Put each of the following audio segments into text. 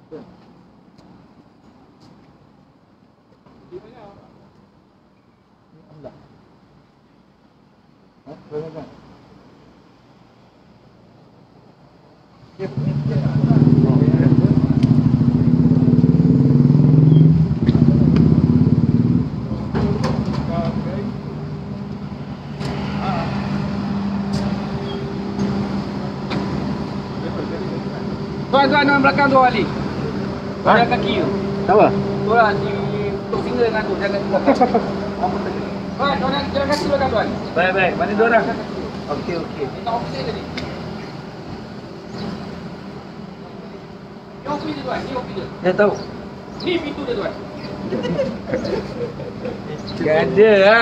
Tuan orang belakang tu Ali. Tuan kaki tu. Apa? Tuan di tok finger dengan tu jangan di belakang. Tuan jalan kaki belakang tuan. Baik. Mana dua orang? Okey. Kita office tadi. Ni office dia tuan, ni office dia. Dia tahu. Ni pintu dia tuan. Tak ada lah.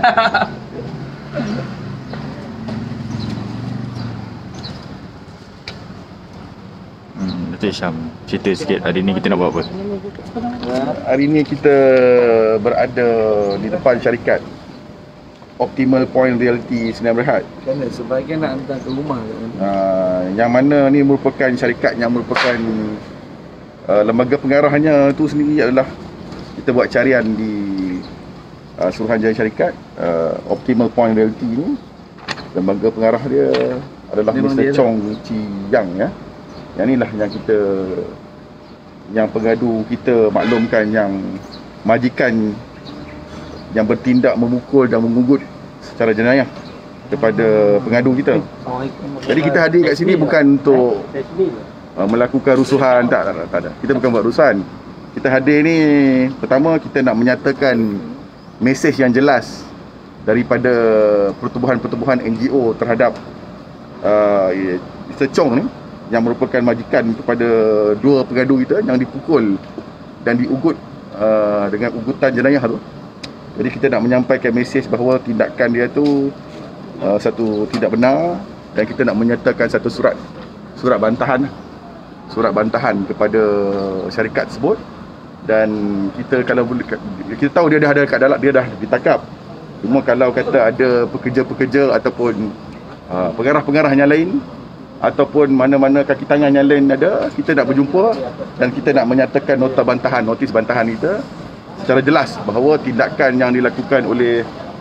Datuk Syam, cerita sikit hari ni kita nak buat apa? Hari ni kita berada di depan syarikat Optimal Point Realty Sdn Bhd. Kerana sebahagian nak hantar ke rumah kan? Yang mana ni merupakan syarikat yang merupakan lembaga pengarahnya tu sendiri adalah kita buat carian di Suruhanjaya Syarikat. Optimal Point Realty ni lembaga pengarah dia adalah Memang Mr. dia Chong Chi Yang ya. Yang inilah yang pengadu kita maklumkan yang majikan yang bertindak memukul dan mengugut secara jenayah kepada pengadu kita. Jadi kita hadir kat sini bukan untuk melakukan rusuhan, tak ada. Kita bukan buat rusuhan. Kita hadir ni pertama kita nak menyatakan mesej yang jelas daripada pertubuhan-pertubuhan NGO terhadap Mr. Chong ni yang merupakan majikan kepada dua pengadu kita yang dipukul dan diugut dengan ugutan jenayah tu. Jadi kita nak menyampaikan mesej bahawa tindakan dia tu satu tidak benar dan kita nak menyatakan satu surat bantahan kepada syarikat tersebut. Dan kita kalau kita tahu dia dah ada kat dalam, dia dah ditangkap. Cuma kalau kata ada pekerja-pekerja ataupun pengarah-pengarah yang lain ataupun mana-mana kaki tangan yang lain ada, kita nak berjumpa dan kita nak menyatakan notis bantahan kita secara jelas bahawa tindakan yang dilakukan oleh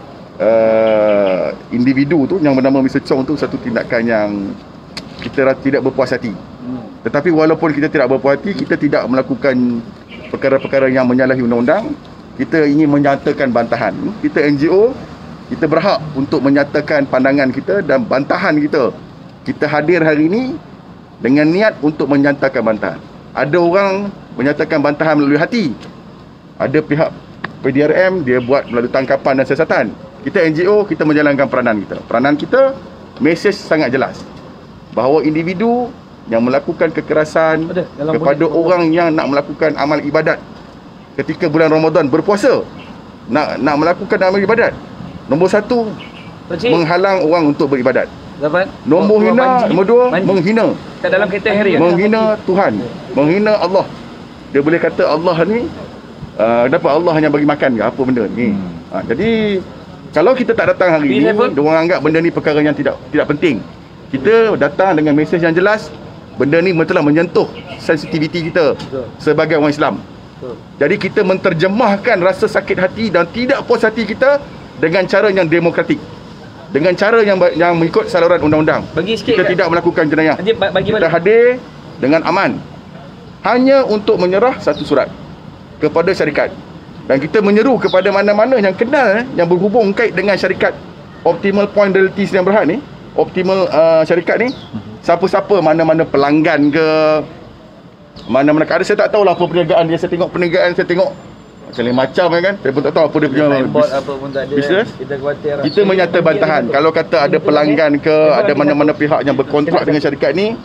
individu tu yang bernama Mr. Chong tu satu tindakan yang kita tidak berpuas hati. Tetapi walaupun kita tidak berpuas hati, kita tidak melakukan perkara-perkara yang menyalahi undang-undang. Kita ingin menyatakan bantahan. Kita NGO, kita berhak untuk menyatakan pandangan kita dan bantahan kita. Kita hadir hari ini dengan niat untuk menyatakan bantahan. Ada orang menyatakan bantahan melalui hati. Ada pihak PDRM, dia buat melalui tangkapan dan siasatan. Kita NGO, kita menjalankan peranan kita. Peranan kita, mesej sangat jelas bahawa individu yang melakukan kekerasan kepada orang yang nak melakukan amal ibadat ketika bulan Ramadan berpuasa, nak melakukan amal ibadat, nombor satu, menghalang orang untuk beribadat. Nombor dua, menghina. Kat dalam kategori menghina Tuhan, menghina Allah. Dia boleh kata Allah ni dapat Allah hanya bagi makan ke apa benda ni. Jadi kalau kita tak datang hari ni, diorang anggap benda ni perkara yang tidak penting. Kita datang dengan mesej yang jelas. Benda ni telah menyentuh sensitiviti kita sebagai orang Islam. Jadi kita menterjemahkan rasa sakit hati dan tidak puas hati kita dengan cara yang demokratik, dengan cara yang mengikut saluran undang-undang. Kita tidak melakukan jenayah. Kita hadir dengan aman, hanya untuk menyerah satu surat kepada syarikat. Dan kita menyeru kepada mana-mana yang kenal, yang berhubung kait dengan syarikat Optimal Point Realty Sdn Bhd ni, Optimal syarikat ni, siapa-siapa, mana-mana pelanggan ke, mana-mana ada, saya tak tahulah apa perniagaan dia. Saya tengok perniagaan, saya tengok macam kan, saya pun tak tahu apa dia punya bisnes. Kita menyata bantahan. Kalau kata ada pelanggan ke, ada mana-mana pihak yang berkontrak dengan syarikat ni,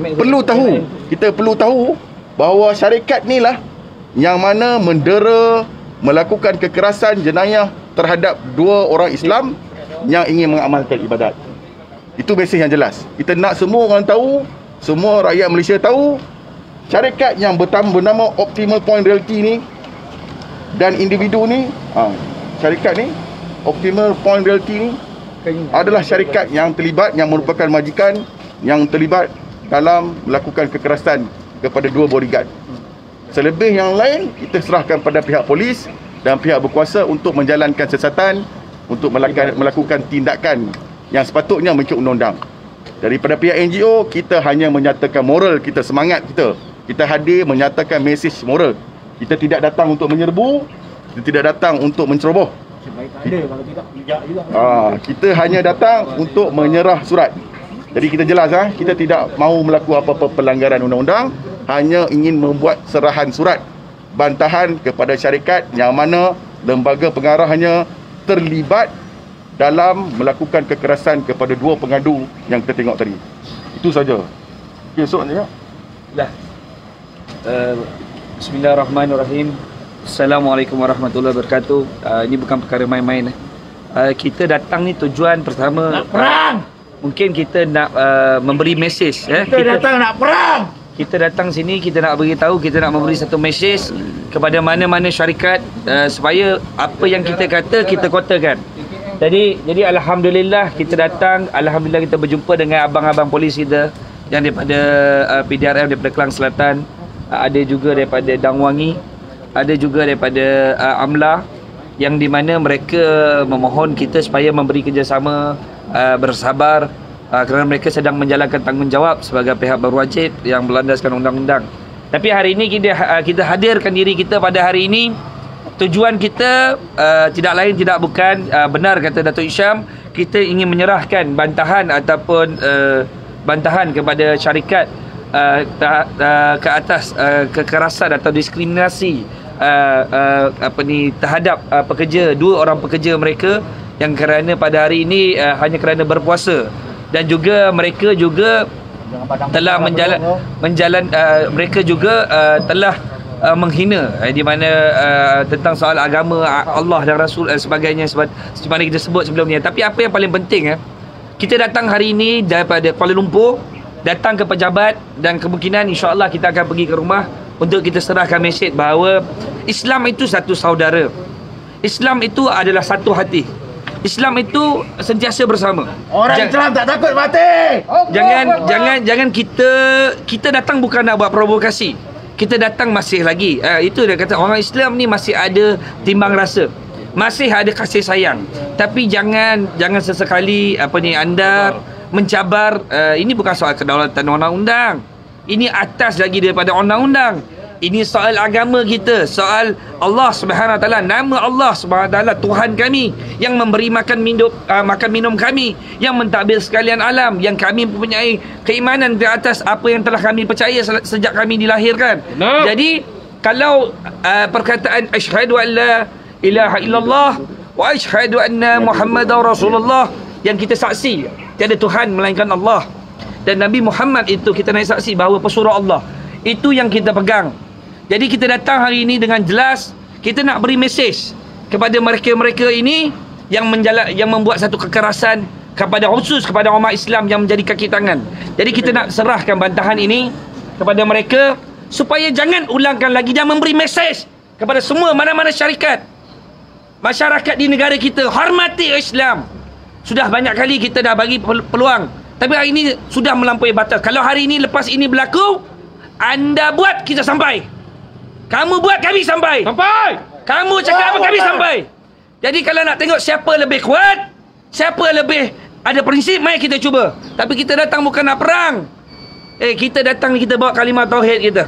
kita perlu tahu bahawa syarikat ni lah yang mana mendera, melakukan kekerasan jenayah terhadap dua orang Islam yang ingin mengamalkan ibadat. Itu mesej yang jelas. Kita nak semua orang tahu, semua rakyat Malaysia tahu, syarikat yang bernama Optimal Point Realty ni dan individu ni, syarikat ni, Optimal Point Realty ni adalah syarikat yang terlibat, yang merupakan majikan yang terlibat dalam melakukan kekerasan kepada dua bodyguard. Selebih yang lain, kita serahkan pada pihak polis dan pihak berkuasa untuk menjalankan siasatan, untuk melakukan tindakan yang sepatutnya mengikut undang-undang. Daripada pihak NGO, kita hanya menyatakan moral kita, semangat kita. Kita hadir menyatakan mesej moral. Kita tidak datang untuk menyerbu, kita tidak datang untuk menceroboh. Kita hanya datang untuk menyerah surat. Jadi kita jelas, kita tidak mahu melakukan apa-apa pelanggaran undang-undang, hanya ingin membuat serahan surat bantahan kepada syarikat yang mana lembaga pengarahnya terlibat dalam melakukan kekerasan kepada dua pengadu yang kita tengok tadi. Itu saja. Okey, soalan Dah. Bismillahirrahmanirrahim. Assalamualaikum warahmatullahi wabarakatuh. Ini bukan perkara main-main. Kita datang ni tujuan pertama nak perang. Mungkin kita nak memberi mesej. Kita datang nak perang. Kita datang sini, kita nak beritahu, kita nak memberi satu mesej kepada mana-mana syarikat supaya apa yang kita kata, kita kotakan. Jadi alhamdulillah kita datang, alhamdulillah kita berjumpa dengan abang-abang polis kita yang daripada PDRM daripada Kelang Selatan, ada juga daripada Dangwangi, ada juga daripada AMLA, yang di mana mereka memohon kita supaya memberi kerjasama, bersabar, kerana mereka sedang menjalankan tanggungjawab sebagai pihak berwajib yang berlandaskan undang-undang. Tapi hari ini kita hadirkan diri kita pada hari ini. Tujuan kita tidak lain tidak bukan, benar kata Datuk Hisham, kita ingin menyerahkan bantahan ataupun bantahan kepada syarikat ke atas kekerasan atau diskriminasi terhadap pekerja, dua orang pekerja mereka yang kerana pada hari ini hanya kerana berpuasa, dan juga mereka juga telah mereka juga telah menghina di mana tentang soal agama Allah dan Rasul dan sebagainya, seperti mana kita sebut sebelumnya. Tapi apa yang paling penting, kita datang hari ini daripada Kuala Lumpur, datang ke pejabat, dan kemungkinan insya-Allah kita akan pergi ke rumah untuk kita serahkan mesej bahawa Islam itu satu saudara. Islam itu adalah satu hati. Islam itu sentiasa bersama. Orang Islam tak takut mati. Jangan kita datang bukan nak buat provokasi. Kita datang masih lagi, itu dia kata, orang Islam ni masih ada timbang rasa, masih ada kasih sayang. Tapi jangan sesekali anda mencabar. Ini bukan soal kedaulatan undang-undang, ini atas lagi daripada undang-undang. Ini soal agama kita, soal Allah Subhanahu Wa Taala, nama Allah Subhanahu Wa Taala, Tuhan kami yang memberi makan minum kami, yang mentadbir sekalian alam, yang kami mempunyai keimanan di atas apa yang telah kami percaya sejak kami dilahirkan. No. Jadi kalau perkataan asyhadu an la ilaha illallah wa asyhadu anna Muhammadar Rasulullah, yang kita saksi tiada Tuhan melainkan Allah, dan Nabi Muhammad itu kita naik saksi bahawa pesuruh Allah, itu yang kita pegang. Jadi kita datang hari ini dengan jelas, kita nak beri mesej kepada mereka-mereka ini yang membuat satu kekerasan khusus kepada umat Islam yang menjadi kaki tangan. Jadi kita nak serahkan bantahan ini kepada mereka supaya jangan ulangkan lagi, dan memberi mesej kepada semua mana-mana syarikat, masyarakat di negara kita, hormati Islam. Sudah banyak kali kita dah bagi peluang, tapi hari ini sudah melampaui batas. Kalau hari ini lepas ini berlaku, anda buat, kita sampai. Kamu buat, kami sampai. Kamu cakap apa, kami sampai. Jadi kalau nak tengok siapa lebih kuat, siapa lebih ada prinsip, mari kita cuba. Tapi kita datang bukan nak perang. Kita datang ni, kita bawa kalimah tauhid kita.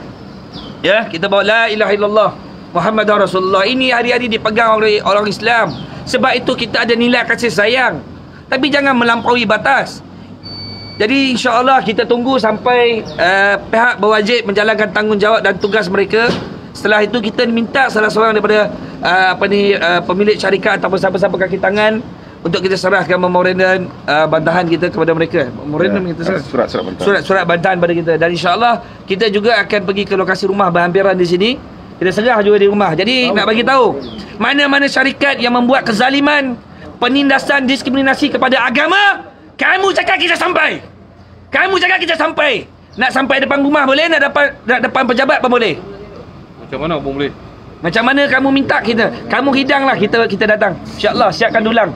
Ya, kita bawa la ilaha illallah Muhammadar Rasulullah. Ini hari-hari dipegang oleh orang Islam. Sebab itu kita ada nilai kasih sayang. Tapi jangan melampaui batas. Jadi insya-Allah kita tunggu sampai pihak berwajib menjalankan tanggungjawab dan tugas mereka. Setelah itu kita minta salah seorang daripada pemilik syarikat atau siapa-siapa kaki tangan untuk kita serahkan memorandum bantahan kita kepada mereka. Memorandum kita surat bantahan pada kita, dan insya-Allah kita juga akan pergi ke lokasi rumah berhampiran di sini. Kita serah juga di rumah. Jadi nak bagi tahu mana-mana syarikat yang membuat kezaliman, penindasan, diskriminasi kepada agama, kamu cakap kita sampai. Kamu cakap kita sampai. Nak sampai depan rumah boleh, nak depan pejabat pun boleh. Macam mana pun boleh. Macam mana kamu minta kita, kamu hidanglah, kita datang. Insya-Allah siapkan dulang.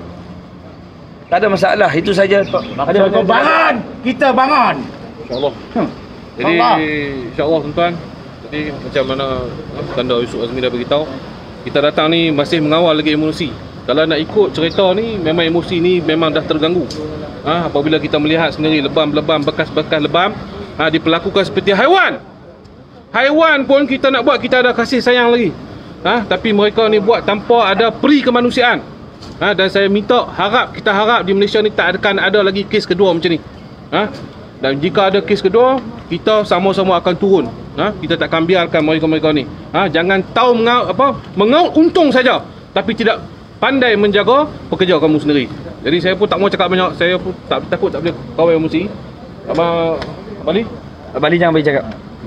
Tak ada masalah, itu saja. Ada bangun, kita bangun. InsyaAllah. Jadi insyaAllah tuan-tuan, Jadi macam mana Tanda Yusuf Azmi dah beritahu, kita datang ni masih mengawal lagi emosi. Kalau nak ikut cerita ni, memang emosi ni memang dah terganggu. Apabila kita melihat sendiri lebam-lebam, bekas-bekas lebam diperlakukan seperti haiwan. Haiwan pun kita nak buat, kita ada kasih sayang lagi. Tapi mereka ni buat tanpa ada peri kemanusiaan. Dan saya minta, kita harap di Malaysia ni tak akan ada lagi kes kedua macam ni. Dan jika ada kes kedua, kita sama-sama akan turun. Kita tak akan biarkan mereka-mereka ni. Jangan tahu mengaut untung saja, tapi tidak pandai menjaga pekerja kamu sendiri. Jadi saya pun tak mau cakap banyak. Saya pun takut tak boleh kawal emosi. Abang Ali? Abang Ali jangan bagi cakap.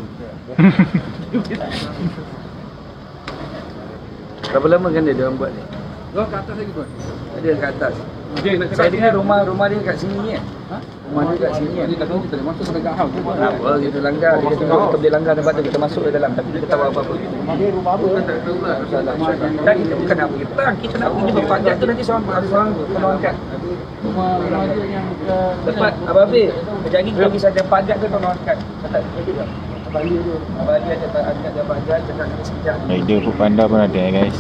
Berapa lama kan dia orang buat ni? Kat atas lagi tuan. Ada kat atas. Okay, nak Saya dengar rumah dia kat sini ni. Rumah dia kat sini. Dia tak tahu kita boleh masuk sampai kat house. Apa kita langgar, dia kata kita boleh langgar tempat tu, kita masuk ke dalam, tapi kita tahu apa-apa. Rumah apa? Kita tak tahu lah. Dan kita bukan nak pergi perang, kita nak pergi jumpa pajak tu, nanti seorang tolong angkat. Rumah dia yang bukan Lepas Abang Abid, kejap lagi kita pergi saja pajak tu tolong angkat. Tak jadi tak? Abang Ali ada angkat dia pajak, cakap kita sekejap. Rider Food Panda pun ada guys.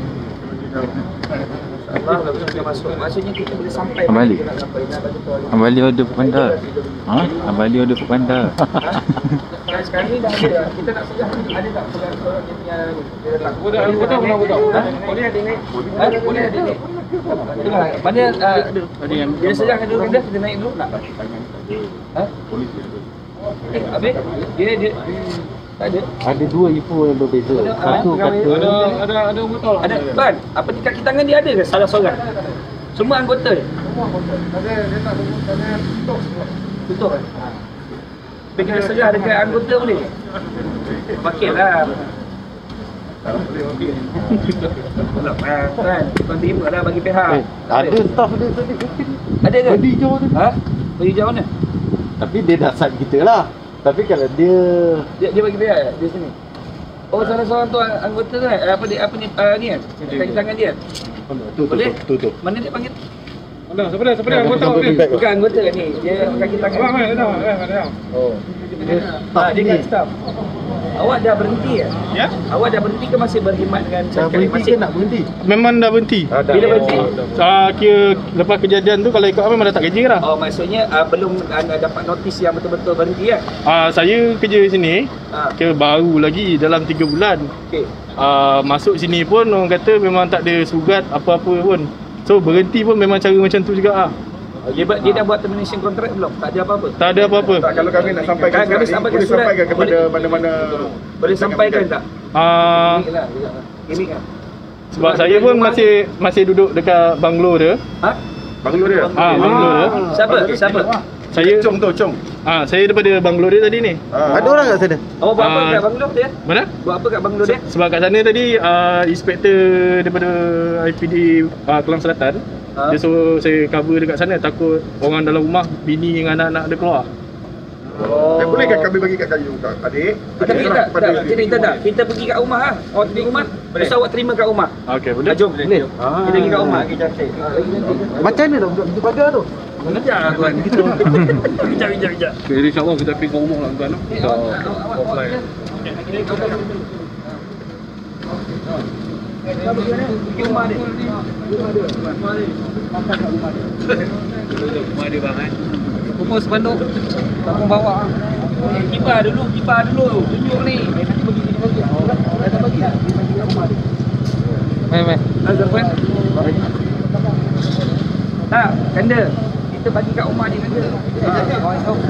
InsyaAllah kalau kita masuk, maksudnya kita boleh sampai. Abang Ali? Kita nak sampai, nak bagi tahu. Abang Ali order Food Panda. Abang Ali order Food Panda. Sekarang ni dah ada, kita nak sejarah ada tak pegang-pegang dia datang? Boleh ada Boleh ada naik? Boleh ada naik? Tengok, mana dia sejarah dulu rendah, kita naik dulu nak? Habis? Dia tak ada. Ada dua info yang berbeza. Satu kata ada betul. Ada, Tuan, apa di kaki tangan dia ada ke salah seorang? Semua anggota dia? dia tak Tutup kan? Tapi kita sejarah dekat anggota boleh? Pakit lah. Kan, tuan terima lah bagi pihak. ada staff dia tadi. Ada ke? Beri hijau tu. Beri hijau mana? Tapi dia dah sign kita lah. Tapi kalau dia Dia bagi pihak di sini. Oh, salah seorang tu anggota tu kan? Apa ni kan? Kaki tangan dia. Boleh? tu. Mana dia panggil? Siapa dia? Anggota ni. Bukan anggota kan ni. Dia kaki tangan. Ada. Oh. Dia kat staff. Awak dah berhenti ke? Ya? Awak dah berhenti ke masih berkhidmat dengan Dah berhenti ke nak berhenti? Memang dah berhenti. Bila berhenti? Kira lepas kejadian tu kalau ikut memang dah tak kerja dah. Oh, maksudnya belum anda dapat notis yang betul-betul berhenti kan? Saya kerja sini kira baru lagi dalam 3 bulan. Okey. Masuk sini pun orang kata memang tak ada sugat apa-apa pun. So berhenti pun memang cara macam tu juga Dia dah buat termination contract belum? Tak ada apa-apa? Tak ada apa-apa. Tak, kalau kami nak sampaikan Kami surat ni, sampaikan boleh surat. sampaikan kepada mana-mana. Boleh sampaikan tak? Ini lah. Ini kan? Sebab saya pun masih duduk dekat banglo dia. Ha? Banglo dia. Banglo dia. Siapa? Saya saya daripada banglo dia tadi ni. Ada orang kat sana? Awak buat apa kat banglo dia? Mana? Buat apa kat banglo dia? Sebab kat sana tadi inspektor daripada IPD Kelang Selatan dia suruh saya cover dekat sana, takut orang dalam rumah, bini dengan anak-anak dia keluar. Bolehkah kami bagi kat kayu adik? Tapi tak. Kita pergi kat rumah lah. Awak pergi rumah, terus awak terima kat rumah. Okey, boleh. Jom. Boleh. Kita pergi kat rumah. Kita cek. Macam mana nak duduk pada tu? Kejap lah tuan. Kejap. Jadi insyaAllah kita pergi ke rumah lah tuan. Kita apply. Pergi rumah dia. Rumah dia bang kan. Pupus banduk. Kampung bawah. Kibar dulu. Tunjuk ni. Nanti bagi. Bagi kat rumah dia. Mai. Ada kan? Tak, kanda. Kita bagi kat rumah dia kanda. Kawan kau.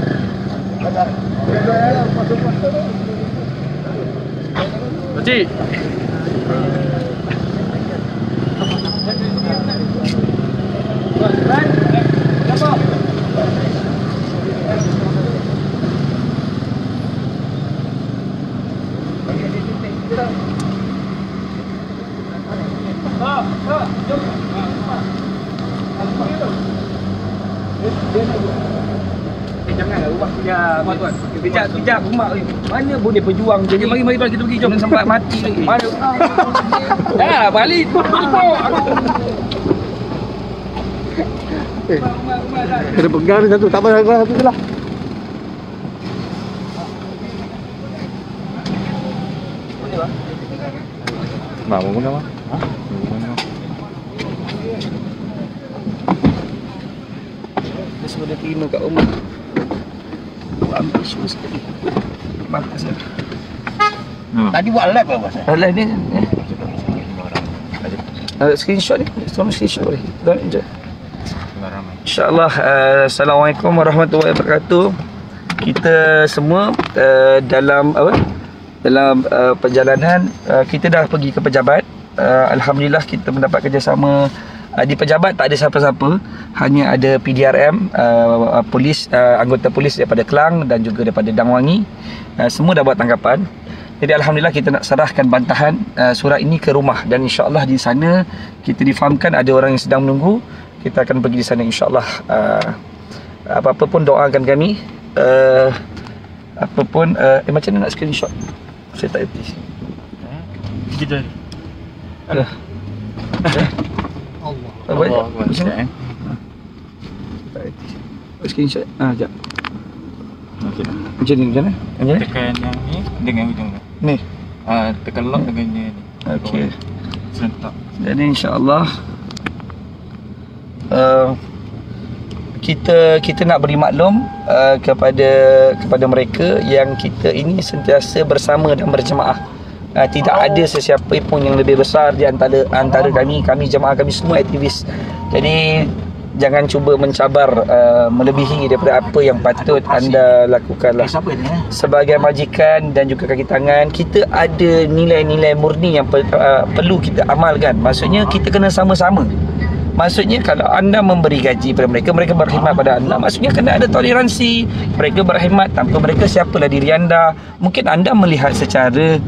Pakcik. Janganlah rumah tuan. Kejap rumah ni. Mana boleh berjuang je. Mari tuan kita pergi jom sampai mati lagi. Mana? Dah balik. Kena pegang ni satu. Tak apa, satu je lah. Mak mau guna, Mak? Hah? Dia suruh dia terima kat rumah. Ambil isu sekali. Batas ya. Tadi buat live apa pasal? Alah ni. Screenshot ni. Tolong screenshot boleh. Don't enjoy. InsyaAllah. Assalamualaikum warahmatullahi wabarakatuh. Kita semua dalam apa? Dalam perjalanan kita dah pergi ke pejabat. Alhamdulillah kita mendapat kerjasama di pejabat. Tak ada siapa-siapa, hanya ada PDRM, polis, anggota polis daripada Kelang dan juga daripada Dangwangi. Semua dah buat tanggapan. Jadi alhamdulillah kita nak serahkan bantahan surat ini ke rumah, dan insya-Allah di sana kita difahamkan ada orang yang sedang menunggu. Kita akan pergi di sana insya-Allah. Apa-apa pun doakan kami. Apa pun macam mana nak screenshot? Saya tak erti. Kita. Allah. Baik. Macam mana? Tak erti. Screenshot. Jap. Okey. Macam ni, macam mana? Macam mana? Tekan yang ni dengan ujung tu. Ni. Tekan lock dengan ni. Okey. Serentak. Jadi insya-Allah kita nak beri maklum kepada mereka yang kita ini sentiasa bersama dan berjemaah. Tidak ada sesiapa pun yang lebih besar di antara kami jemaah kami semua aktivis. Jadi jangan cuba mencabar melebihi daripada apa yang patut anda lakukanlah. Sebagai majikan dan juga kaki tangan, kita ada nilai-nilai murni yang perlu kita amalkan. Maksudnya kita kena sama-sama. Maksudnya kalau anda memberi gaji pada mereka, mereka berkhidmat pada anda, maksudnya kena ada toleransi. Mereka berkhidmat, tanpa mereka siapalah diri anda. Mungkin anda melihat secara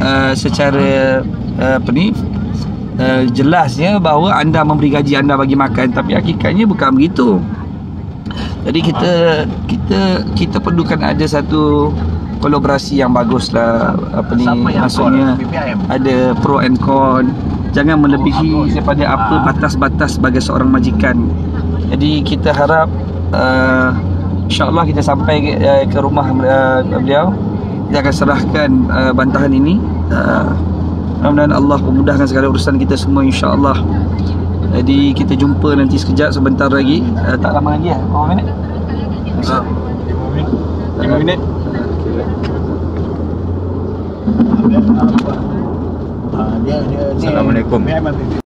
jelasnya bahawa anda memberi gaji, anda bagi makan, tapi hakikatnya bukan begitu. Jadi kita perlukan ada satu kolaborasi yang baguslah. Maksudnya ada pro and con. Jangan melebihi daripada apa batas-batas sebagai seorang majikan. Jadi kita harap insya-Allah kita sampai ke rumah beliau. Kita akan serahkan bantahan ini. Mudah-mudahan Allah memudahkan segala urusan kita semua insya-Allah. Jadi kita jumpa nanti sekejap, sebentar lagi. Tak lama lagi berapa minit? 5 minit. Dia Assalamualaikum.